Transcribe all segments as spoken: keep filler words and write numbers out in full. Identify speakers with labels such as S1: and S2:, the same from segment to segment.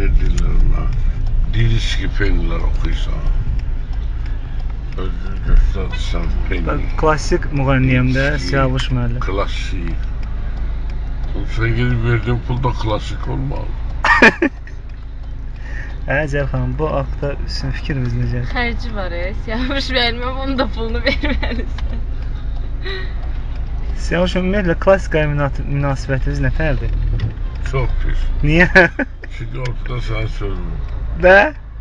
S1: ne deyirlər ona? Diriski penlər oxuysan. Özünü göstərsən peni.
S2: Klasik müğənniyəmdə Siyavuş müəllim.
S1: Klasik. Sən gedib verdiyin pulda klasik olmalı.
S2: Hə, Cəl xanım, bu haqda sizin fikriniz necədir?
S3: Xərci var, Siyavuş müəllimə onun da pulunu verməlisən.
S2: Siyavuş ümumiyyətlə klassikaya münasibətiniz nətərdir?
S1: Çox pis.
S2: Niyə?
S1: Çünki ortada səni sözmür.
S2: Də?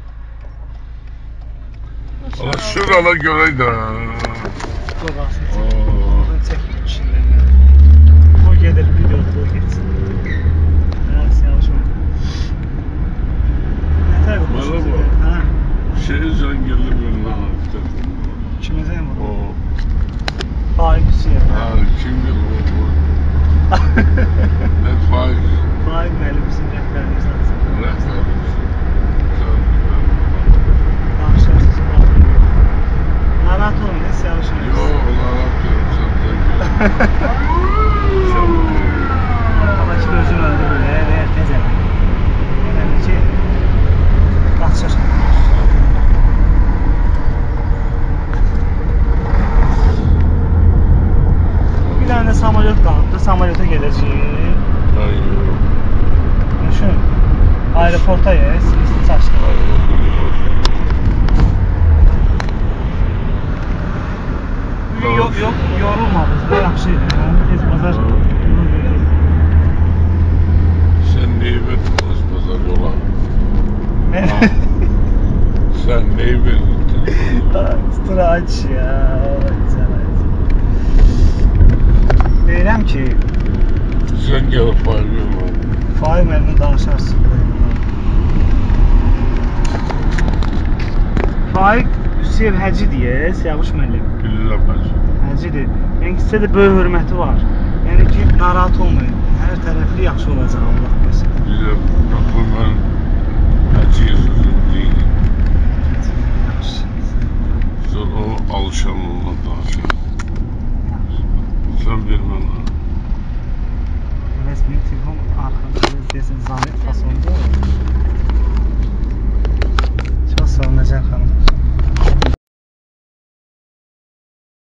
S1: Allah şurala görək də.
S2: Qoqasını çəkib içindən. O gedir, videoda geçsin. Hə, Siyavuş müəllim. Nətərdir bu sözü? Hə?
S1: Şey zəngirli bölümə hafifdir.
S2: Kimə zəng var?
S1: O.
S2: Faik Hüseyin.
S1: Hə, kimdir o bu? Nə Faik?
S2: Faik müəllim bizim rəhbərimiz lazım.
S1: Rəhbərimiz.
S2: Danışarsınız. Narahat olun, ne Siyavuş müəllim?
S1: Yox, narahat deyirəm, sən zəngir. Sən
S2: Ama ki gözün öldü böyle, eğer tezə. Yani ki, qaçır. Bir tane de samolyot qaldı, samolyota gedəcəyik.
S1: Hayır.
S2: Düşün, aeroportayız, isti çaşdı. Yok, yok, yorulmadınız da yaxşıydı. Tez bazar yolu verdik.
S1: Sen neyi verdin az pazar yola? Sen neyi verdin?
S2: Sıraç ya. Deyirəm ki,
S1: Sen gelip Faik vermem.
S2: Faik müəllimə danışarsın. Faik Hüseyin Həci deyə, Siyavuş müəllim.
S1: Bilirəm Həci.
S2: Həcidir. Yəni sizə də böyük hörməti var. Yəni ki, narahat olmayın. Hər tərəfli yaxşı olacaq Allah bilsin.
S1: Bilirəm, bu mən Həciyə sözüm deyil. Sonra o alışan onunla danışır. Sen vermem.
S2: Resmi telefon arxada desin zahmet fasonda.